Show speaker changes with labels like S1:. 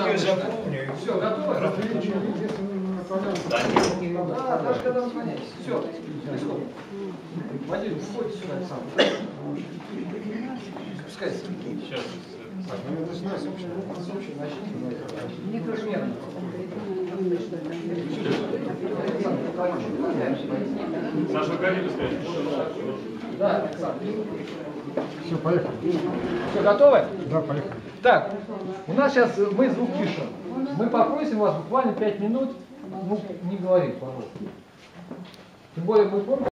S1: я запомню.
S2: Все, готовы? Да, даже когда вы звоните. Все, Вадим, входите сюда сам. Спускайся.
S1: Сейчас.
S2: Примерно.
S1: Саша, выходи быстрее.
S2: Да, Александр.
S3: Все, поехали.
S2: Все, готовы?
S3: Да, поехали.
S2: Так, у нас сейчас мы звук пишем. Мы попросим вас буквально 5 минут, ну, не говорить, пожалуйста. Тем более мы помним.